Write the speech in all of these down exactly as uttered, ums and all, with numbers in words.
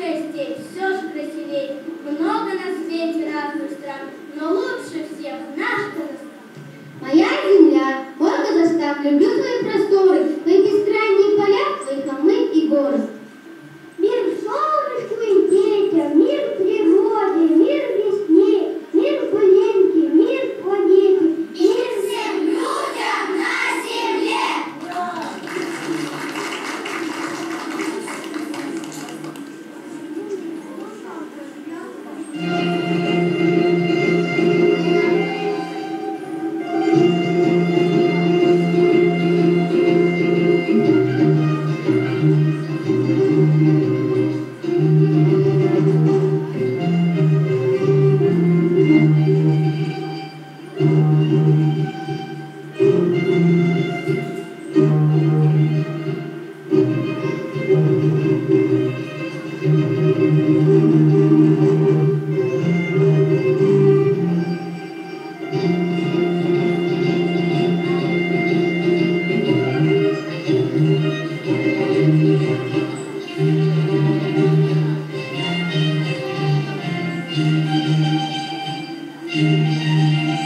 Арктическая степь все же красивей. Много на свете разных стран, но лучше всех наш Казахстан. Моя земля, мой Казахстан, люблю твои просторы, твои бескрайние поля, твои холмы и горы. Мир солнышку и детям, мир природе, мир весне, мир пылинке, мир планете, мир всем людям на земле.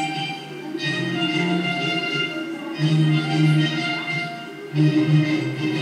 Thank you.